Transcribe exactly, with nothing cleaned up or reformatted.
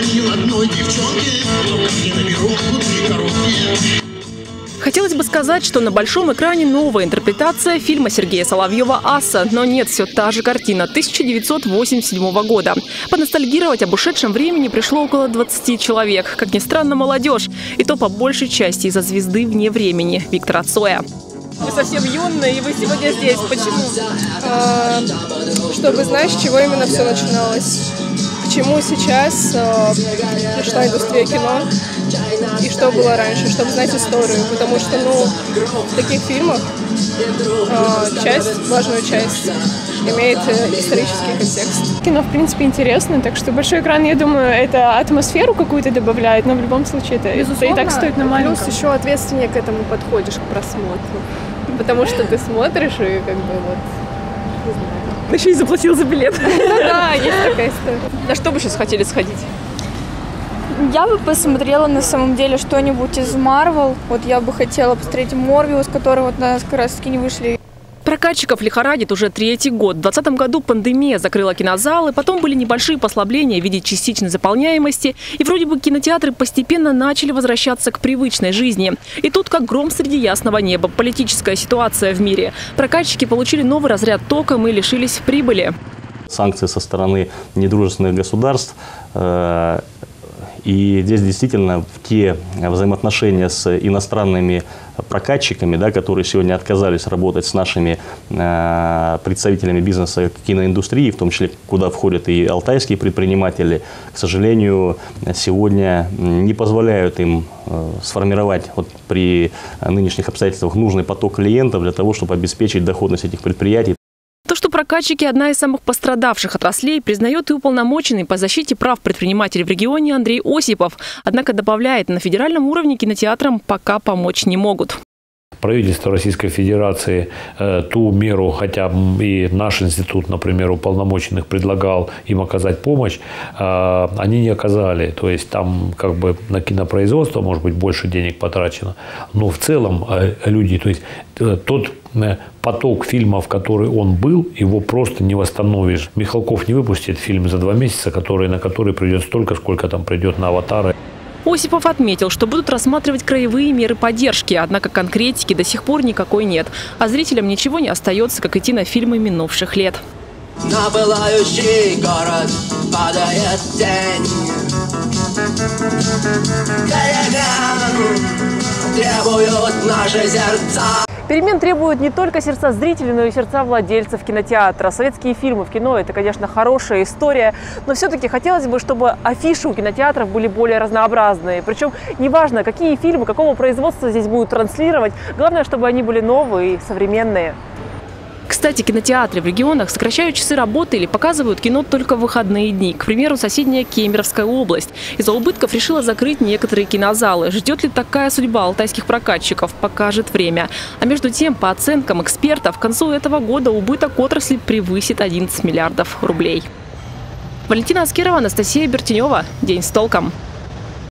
ни одной девчонки, но ко мне на мировку три коробки. Хотелось бы сказать, что на большом экране новая интерпретация фильма Сергея Соловьева «Асса». Но нет, все та же картина тысяча девятьсот восемьдесят седьмого года. Поностальгировать об ушедшем времени пришло около двадцати человек. Как ни странно, молодежь. И то по большей части из-за звезды вне времени Виктора Цоя. Вы совсем юные, и вы сегодня здесь. Почему? А, чтобы знать, с чего именно все начиналось. К чему сейчас а, пришла индустрия кино и что было раньше, чтобы знать историю. Потому что, ну, в таких фильмах а, часть, важную часть имеет исторический контекст. Кино, в принципе, интересно, так что большой экран, я думаю, это атмосферу какую-то добавляет, но в любом случае это, это и так стоит на маленьком. Плюс еще ответственнее к этому подходишь, к просмотру. Потому что ты смотришь и как бы вот, не знаю. Еще и заплатил за билет. Да, есть такая история. На что бы сейчас хотели сходить? Я бы посмотрела на самом деле что-нибудь из Марвел. Вот я бы хотела посмотреть Морбиус, который вот нас как раз таки не вышли. Прокатчиков лихорадит уже третий год. В двадцатом году пандемия закрыла кинозалы, потом были небольшие послабления в виде частичной заполняемости. И вроде бы кинотеатры постепенно начали возвращаться к привычной жизни. И тут как гром среди ясного неба. Политическая ситуация в мире. Прокатчики получили новый разряд током и лишились прибыли. Санкции со стороны недружественных государств. И здесь действительно те взаимоотношения с иностранными прокатчиками, да, которые сегодня отказались работать с нашими э, представителями бизнеса киноиндустрии, в том числе куда входят и алтайские предприниматели, к сожалению, сегодня не позволяют им э, сформировать вот, при нынешних обстоятельствах нужный поток клиентов для того, чтобы обеспечить доходность этих предприятий. То, что прокатчики – одна из самых пострадавших отраслей, признает и уполномоченный по защите прав предпринимателей в регионе Андрей Осипов. Однако добавляет, на федеральном уровне кинотеатрам пока помочь не могут. Правительство Российской Федерации э, ту меру, хотя и наш институт, например, уполномоченных предлагал им оказать помощь, э, они не оказали. То есть там как бы на кинопроизводство, может быть, больше денег потрачено. Но в целом э, люди, то есть э, тот э, поток фильмов, который он был, его просто не восстановишь. Михалков не выпустит фильм за два месяца, который, на который придет столько, сколько там придет на «Аватары». Осипов отметил, что будут рассматривать краевые меры поддержки, однако конкретики до сих пор никакой нет. А зрителям ничего не остается, как идти на фильмы минувших лет. На пылающий город падает тень. Требуют наши сердца. Перемен требуют не только сердца зрителей, но и сердца владельцев кинотеатра. Советские фильмы в кино – это, конечно, хорошая история, но все-таки хотелось бы, чтобы афиши у кинотеатров были более разнообразные. Причем неважно, какие фильмы, какого производства здесь будут транслировать, главное, чтобы они были новые и современные. Кстати, кинотеатры в регионах сокращают часы работы или показывают кино только в выходные дни. К примеру, соседняя Кемеровская область из-за убытков решила закрыть некоторые кинозалы. Ждет ли такая судьба алтайских прокатчиков, покажет время. А между тем, по оценкам экспертов, к концу этого года убыток отрасли превысит одиннадцать миллиардов рублей. Валентина Аскерова, Анастасия Бертенева. День с толком.